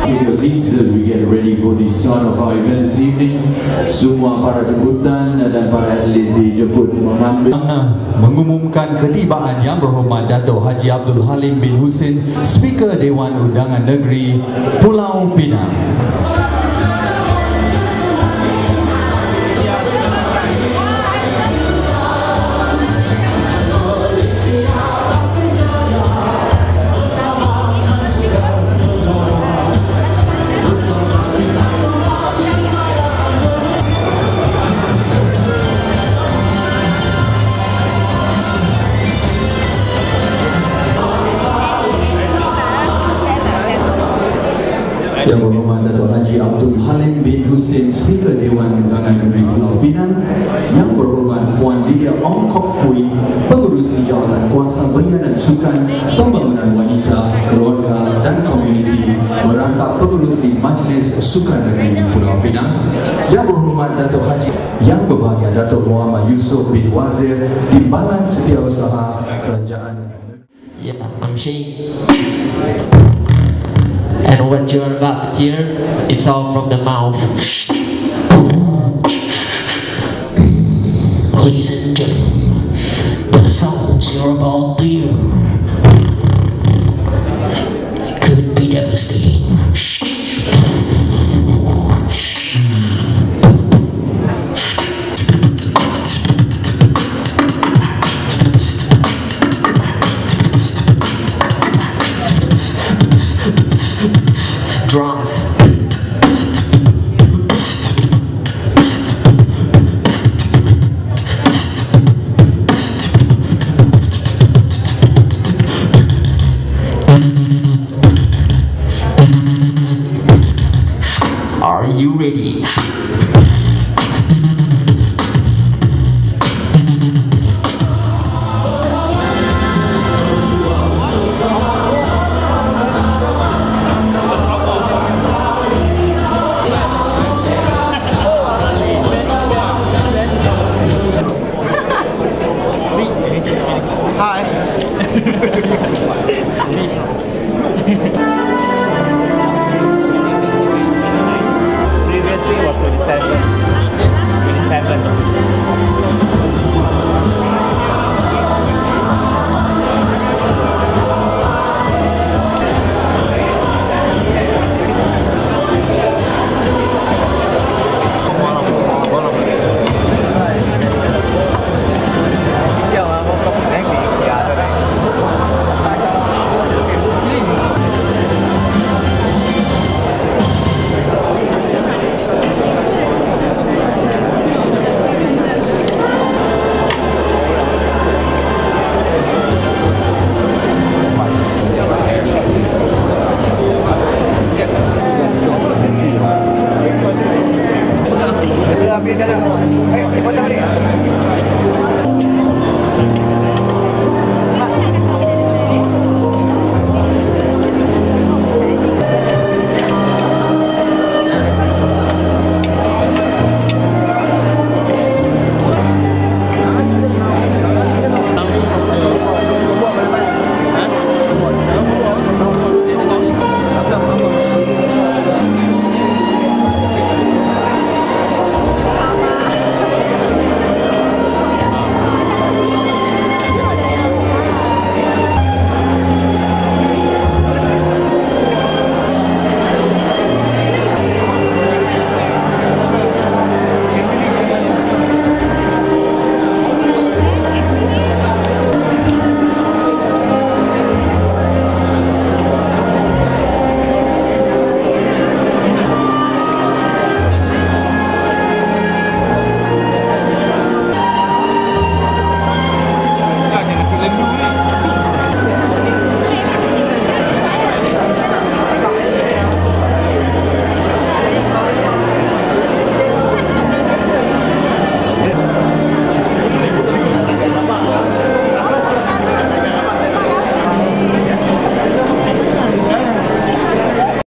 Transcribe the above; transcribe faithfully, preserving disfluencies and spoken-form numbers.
take your seats as we get ready for the start of our event this evening. Semua para jemputan dan para atlet dijemput mengambil mengumumkan ketibaan Yang Berhormat Dato' Haji Abdul Halim bin Hussein, Speaker Dewan Undangan Negeri Pulau Pinang. Yang Berhormat Dato' Haji Abdul Halim bin Hussein, Speaker Dewan Undangan Negeri Pulau Pinang. Yang Berhormat Puan Lydia Ong Kok Fui, Pengurusi Jawatan Kuasa Belia dan Sukan, Pembangunan Wanita, Keluarga dan Komuniti, merangkap Pengurusi Majlis Sukan Negeri Pulau Pinang. Yang Berhormat Dato' Haji Yang Berbahagia Dato' Muhammad Yusof bin Wazir, Timbalan Setiausaha Kerajaan. Yeah, I'm Shay. And what you're about to hear, it's all from the mouth. Ladies and gentlemen, the sounds you're about to hear could be devastating. Drums. Are you ready?